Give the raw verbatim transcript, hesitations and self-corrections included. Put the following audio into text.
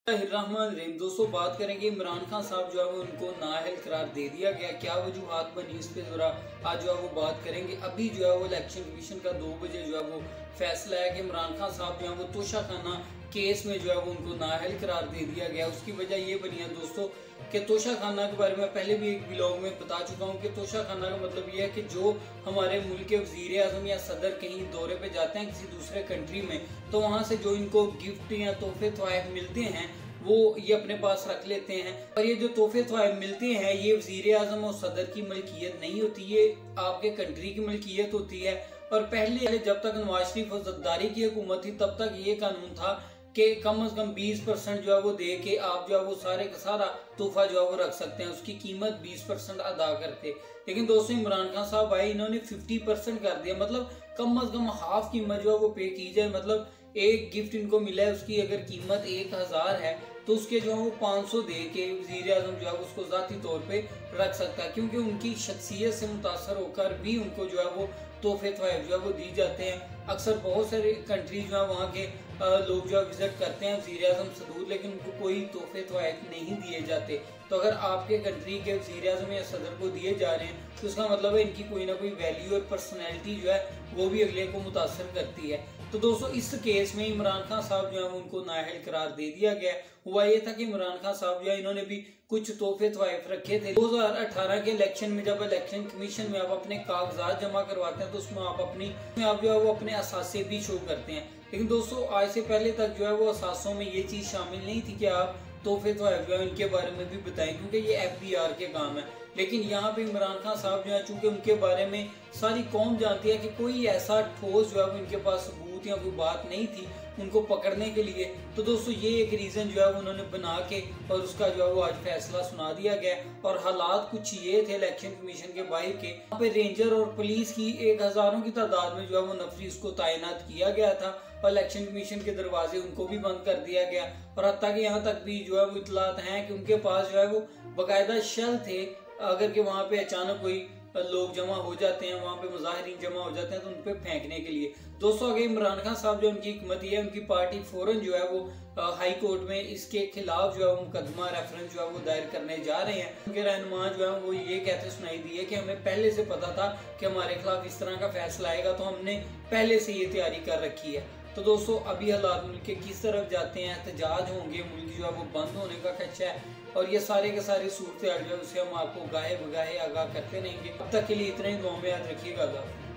रहमान दोस्तों बात करेंगे इमरान खान साहब जो है वो उनको नाअहल करार दे दिया गया, क्या वजूहात बनी इस पे जरा आज जो है वो बात करेंगे। अभी जो है वो इलेक्शन कमीशन का दो बजे जो है वो फैसला है कि इमरान खान साहब जो है वो तोशाखाना केस में जो है वो उनको नाअहल करार दे दिया गया। उसकी वजह ये बनी है दोस्तों कि तोशाखाना के बारे में पहले भी एक ब्लॉग में बता चुका हूँ कि तोशाखाना का मतलब ये है कि जो हमारे मुल्क के वजीर आजम या सदर कहीं दौरे पे जाते हैं किसी दूसरे कंट्री में, तो वहाँ से जो इनको गिफ्ट या तोहफे तोहफे मिलते हैं वो ये अपने पास रख लेते हैं। और ये जो तोहफे तोहफे मिलते हैं ये वजीर आजम और सदर की मलकियत नहीं होती, ये आपके कंट्री की मलकियत होती है। और पहले जब तक नवाज शरीफ और जरदारी की हुकूमत थी तब तक ये कानून था कि कम अज कम बीस परसेंट जो है वो दे के आप जो है वो सारे का सारा तोहफा जो है वो रख सकते हैं, उसकी कीमत बीस परसेंट अदा करते। लेकिन दोस्तों इमरान खान साहब आए, इन्होंने पचास परसेंट कर दिया, मतलब कम अज कम हाफ कीमत जो है वो पे की जाए। मतलब एक गिफ्ट इनको मिला है, उसकी अगर कीमत एक हजार है तो उसके जो है वो पाँच सौ दे के वजीर आजम जो है उसको जाती तौर पे रख सकता है, क्योंकि उनकी शख्सियत से मुतासर होकर भी उनको जो है वो तोहफे तोहफे जो है वो दी जाते हैं। अक्सर बहुत सारे कंट्री जो है वहाँ के लोग जो है विजिट करते हैं वजीर आजम सदूर, लेकिन उनको कोई तोहफे तोहफे नहीं दिए जाते। तो अगर आपके कंट्री के वजीर आजम या सदर को दिए जा रहे हैं तो उसका मतलब है इनकी कोई ना कोई वैल्यू और पर्सनैलिटी जो है वो भी अगले को मुतासर करती है। तो दोस्तों इस केस में इमरान खान साहब जो है उनको नाअहल करार दे दिया गया। हुआ ये था कि इमरान खान साहब जो है इन्होंने भी कुछ तोहफे तोहफे रखे थे। दो हज़ार अठारह के इलेक्शन में जब इलेक्शन कमीशन में आप अपने कागजात जमा करवाते हैं तो उसमें आप अपनी आप जो है वो अपने असासे भी शो करते हैं। लेकिन दोस्तों आज से पहले तक जो है वो असासों में ये चीज शामिल नहीं थी कि आप तोहफे तोहफे जो है इनके बारे में भी बताएं, क्योंकि ये एफ बी आर के काम है। लेकिन यहाँ पे इमरान खान साहब जो है चूंकि उनके बारे में सारी कौम जानती है कि कोई ऐसा ठोस जो है उनके पास सबूत या कोई बात नहीं थी उनको पकड़ने के लिए, तो दोस्तों ये एक रीजन जो है उन्होंने बना के और उसका जो है वो आज फैसला सुना दिया गया। और हालात कुछ ये थे इलेक्शन कमीशन के बाहर के, वहाँ पे रेंजर और पुलिस की एक हजारों की तादाद में जो है वो नफरी उसको तैनात किया गया था और इलेक्शन कमीशन के दरवाजे उनको भी बंद कर दिया गया। और हत्ता कि यहाँ तक भी जो है वो इतलात हैं कि उनके पास जो है वो बाकायदा शल थे, अगर के वहाँ पे अचानक कोई लोग जमा हो जाते हैं, वहाँ पे मुजाहिरीन जमा हो जाते हैं तो उन पे फेंकने के लिए। दोस्तों आगे इमरान खान साहब जो उनकी हिकमत है, उनकी पार्टी फौरन जो है वो हाई कोर्ट में इसके खिलाफ जो है वो मुकदमा रेफरेंस जो है वो दायर करने जा रहे हैं। उनके रहनुमा जो है वो ये कहते सुनाई दिए कि हमें पहले से पता था कि हमारे खिलाफ इस तरह का फैसला आएगा, तो हमने पहले से ये तैयारी कर रखी है। तो दोस्तों अभी हालात मुल्क के किस तरफ जाते हैं, एहतजाज होंगे, मुल्क जो है वो बंद होने का खदशा है, और ये सारे के सारे सूरत हाल जो है उसे हम आपको गाहे बगाहे आगाह करते रहेंगे। अब तक के लिए इतना ही, दुआ में याद रखिएगा।